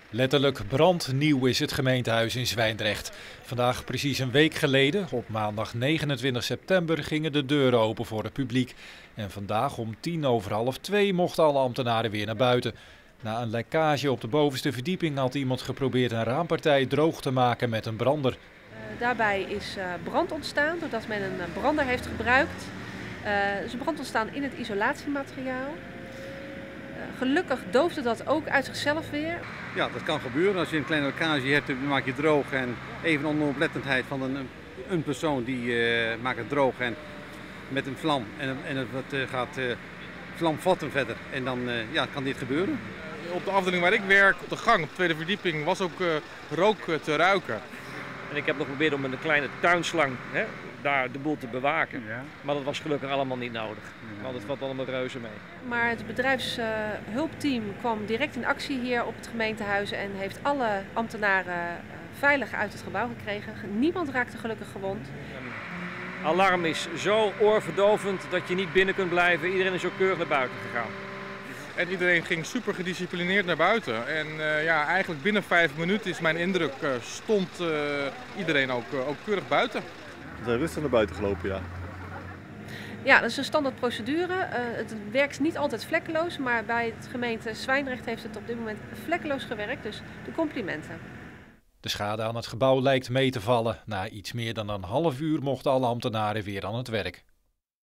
Letterlijk brandnieuw is het gemeentehuis in Zwijndrecht. Vandaag precies een week geleden, op maandag 29 september, gingen de deuren open voor het publiek. En vandaag om 1:50 mochten alle ambtenaren weer naar buiten. Na een lekkage op de bovenste verdieping had iemand geprobeerd een raampartij droog te maken met een brander. Daarbij is brand ontstaan doordat men een brander heeft gebruikt. Er is brand ontstaan in het isolatiemateriaal. Gelukkig doofde dat ook uit zichzelf weer. Ja, dat kan gebeuren. Als je een kleine lekkage hebt, dan maak je het droog. En even onder oplettendheid van een persoon die maakt het droog en met een vlam. En het gaat vlam vatten verder. En dan kan dit gebeuren. Op de afdeling waar ik werk, op de gang, op de tweede verdieping, was ook rook te ruiken. En ik heb nog geprobeerd om met een kleine tuinslang daar de boel te bewaken. Ja. Maar dat was gelukkig allemaal niet nodig. Want het valt allemaal reuze mee. Maar het bedrijfshulpteam kwam direct in actie hier op het gemeentehuis en heeft alle ambtenaren veilig uit het gebouw gekregen. Niemand raakte gelukkig gewond. Alarm is zo oorverdovend dat je niet binnen kunt blijven. Iedereen is ook keurig naar buiten gegaan. En iedereen ging super gedisciplineerd naar buiten. En eigenlijk binnen 5 minuten is mijn indruk, stond iedereen ook keurig buiten. We zijn rustig naar buiten gelopen, ja. Ja, dat is een standaard procedure. Het werkt niet altijd vlekkeloos, maar bij het gemeente Zwijndrecht heeft het op dit moment vlekkeloos gewerkt. Dus de complimenten. De schade aan het gebouw lijkt mee te vallen. Na iets meer dan een half uur mochten alle ambtenaren weer aan het werk.